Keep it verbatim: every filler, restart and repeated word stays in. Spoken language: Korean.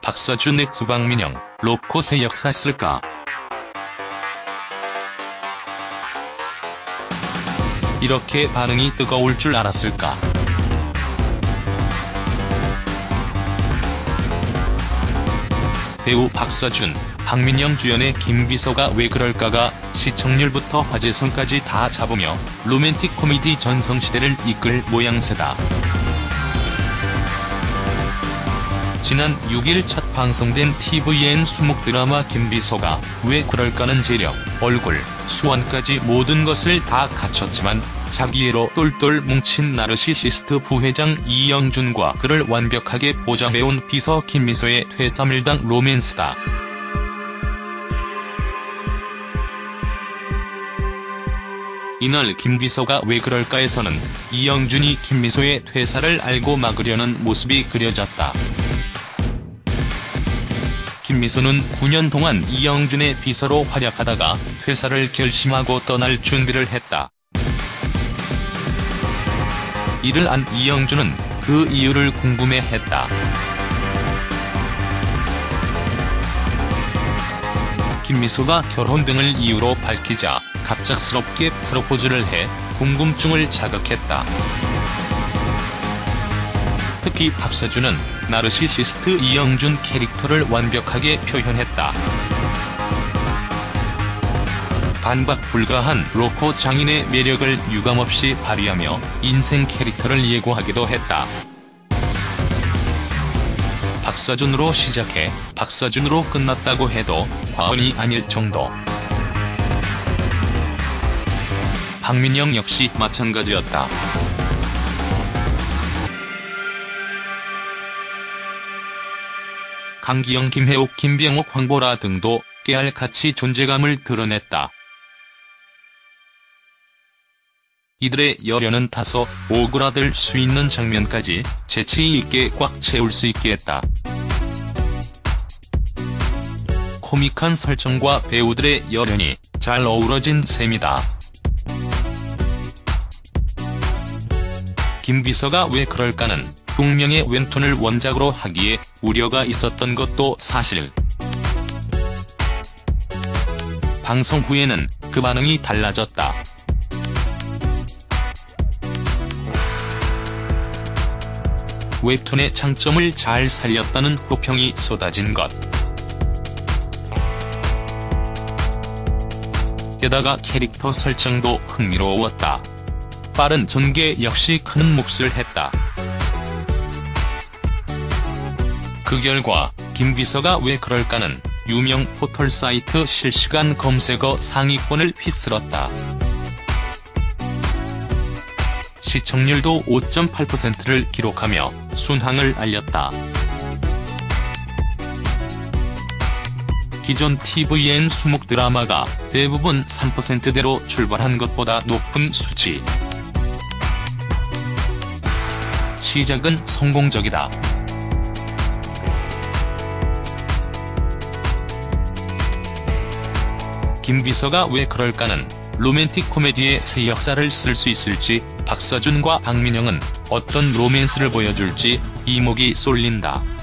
박서준 엑스 박민영, 로코 새 역사 쓸까? 이렇게 반응이 뜨거울 줄 알았을까? 배우 박서준, 박민영 주연의 김비서가 왜 그럴까가 시청률부터 화제성까지 다 잡으며 로맨틱 코미디 전성시대를 이끌 모양새다. 지난 육 일 첫 방송된 티비엔 수목 드라마 김비서가 왜 그럴까는 재력, 얼굴, 수완까지 모든 것을 다 갖췄지만 자기애로 똘똘 뭉친 나르시시스트 부회장 이영준과 그를 완벽하게 보좌해온 비서 김미소의 퇴사밀당 로맨스다. 이날 김비서가 왜 그럴까에서는 이영준이 김미소의 퇴사를 알고 막으려는 모습이 그려졌다. 김미소는 구 년 동안 이영준의 비서로 활약하다가 퇴사를 결심하고 떠날 준비를 했다. 이를 안 이영준은 그 이유를 궁금해했다. 김미소가 결혼 등을 이유로 밝히자 갑작스럽게 프로포즈를 해 궁금증을 자극했다. 특히 박서준은 나르시시스트 이영준 캐릭터를 완벽하게 표현했다. 반박 불가한 로코 장인의 매력을 유감없이 발휘하며 인생 캐릭터를 예고하기도 했다. 박서준으로 시작해 박서준으로 끝났다고 해도 과언이 아닐 정도. 박민영 역시 마찬가지였다. 강기영, 김혜옥, 김병옥, 황보라 등도 깨알같이 존재감을 드러냈다. 이들의 열연은 다소 오그라들 수 있는 장면까지 재치있게 꽉 채울 수 있게 했다. 코믹한 설정과 배우들의 열연이 잘 어우러진 셈이다. 김비서가 왜 그럴까는 동명의 웹툰을 원작으로 하기에 우려가 있었던 것도 사실. 방송 후에는 그 반응이 달라졌다. 웹툰의 장점을 잘 살렸다는 호평이 쏟아진 것. 게다가 캐릭터 설정도 흥미로웠다. 빠른 전개 역시 큰 몫을 했다. 그 결과 김비서가 왜 그럴까는 유명 포털 사이트 실시간 검색어 상위권을 휩쓸었다. 시청률도 오 점 팔 퍼센트를 기록하며 순항을 알렸다. 기존 티비엔 수목 드라마가 대부분 삼 퍼센트대로 출발한 것보다 높은 수치. 시작은 성공적이다. 김비서가 왜 그럴까는 로맨틱 코미디의 새 역사를 쓸 수 있을지, 박서준과 박민영은 어떤 로맨스를 보여줄지 이목이 쏠린다.